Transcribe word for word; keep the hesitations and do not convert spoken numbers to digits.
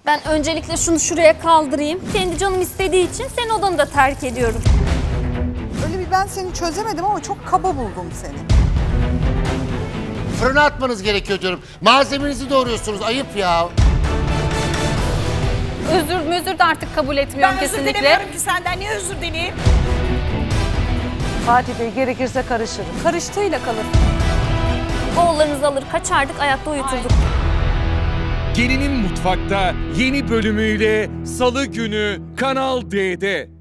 Ben öncelikle şunu şuraya kaldırayım. Kendi canım istediği için senin odanı da terk ediyorum. Öyle bir ben seni çözemedim ama çok kaba buldum seni. Fırına atmanız gerekiyor diyorum. Malzemenizi doğruyorsunuz. Ayıp ya. Özür müzür de artık kabul etmiyorum Ben kesinlikle. özür dilemiyorum ki senden. Niye özür dileyeyim? Fatih Bey gerekirse karışırım. Karıştığıyla kalır. Oğullarınızı alır kaçardık, ayakta uyuturduk. Gelinin Mutfak'ta yeni bölümüyle Salı günü Kanal D'de.